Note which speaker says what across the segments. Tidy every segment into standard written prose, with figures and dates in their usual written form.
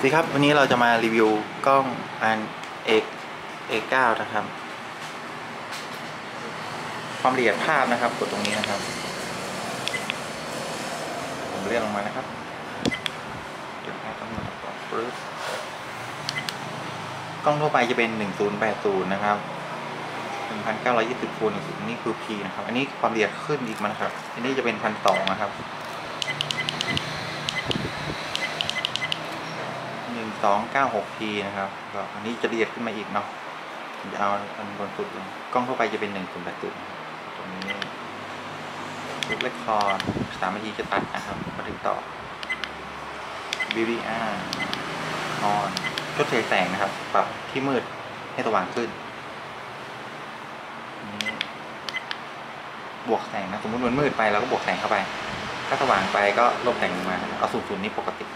Speaker 1: สวัสดีครับวันนี้เราจะมารีวิวกล้องอันA9 นะครับความละเอียดภาพนะครับกดตรงนี้นะครับผมเลื่อนลงมานะครับเดี๋ยวให้ต้องมาต่อปึ๊บกล้องทั่วไปจะเป็น1080นะครับ1920คูณ10นี่คือ P นะครับอันนี้ความละเอียดขึ้นอีกมันครับอันนี้จะเป็น1200นะครับ1296P นะครับก็อันนี้จะละเอียดขึ้นมาอีกเนาะจะเอาอันบนสุดเลยกล้องทั่วไปจะเป็น1080ตรงนี้รูปเรคคอร์ด3 นาทีจะตัดนะครับมาถึงต่อ VDR on ชดเชยแสงนะครับปรับที่มืดให้สว่างขึ้นบวกแสงนะสมมติมันมืดไปเราก็บวกแสงเข้าไปถ้าสว่างไปก็ลบแสงลงมาเอา0นี้ปกติ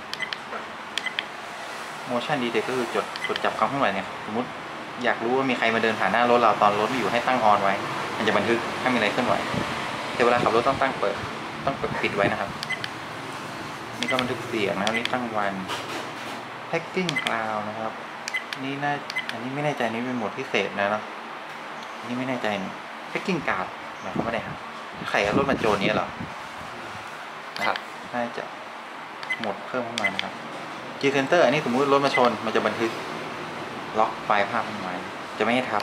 Speaker 1: motion detect ก็คือจดจับความเคลื่อนไหวเนี่ยสมมติอยากรู้ว่ามีใครมาเดินผ่านหน้ารถเราตอนรถไม่อยู่ให้ตั้งออนไว้มันจะบันทึกถ้ามีอะไรเคลื่อนไหวแต่เวลาขับรถต้องตั้งต้องปิดไว้นะครับนี่ก็บันทึกเสียงนะครับนี่ตั้งวัน packing cloud นะครับนี่อันนี้ไม่แน่ใจนี่เป็นโหมดพิเศษนะนี่ไม่แน่ใจ packing card หมายความว่าไงครับใครเอารถมาโจรนี้เหรอครับน่าจะโหมดเพิ่มเข้ามานะครับG Center อันนี้สมมุติรถมาชนมันจะบันทึกล็อกไฟล์ภาพไว้จะไม่ให้ทับ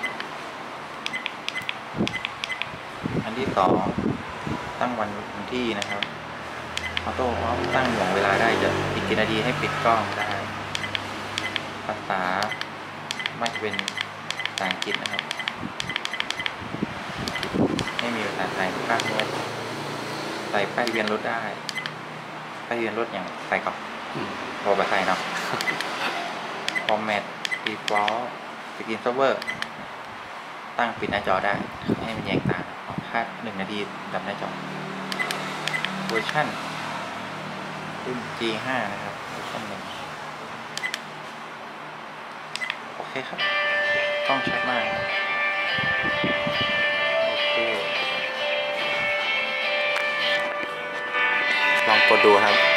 Speaker 1: อันที่2ตั้งวันที่นะครับออโต้ตั้งหน่วงเวลาได้จะอีกกี่นาทีให้ปิดกล้องได้ภาษาไม่เป็นภาษาอังกฤษนะครับไม่มีภาษาไทยภาคด้วยใส่ป้ายทะเบียนรถได้ป้ายทะเบียนรถอย่างใส่ก่อนพอไปใส่เนาะformat default screen saver ตั้งปิดหน้าจอได้ให้มันแยงตาถ้า1 นาทีดับหน้าจอเวอร์ชันรุ่น G5 นะครับเวอร์ชัน1โอเคครับกล้องชัดมากโอเคลองกดดูครับ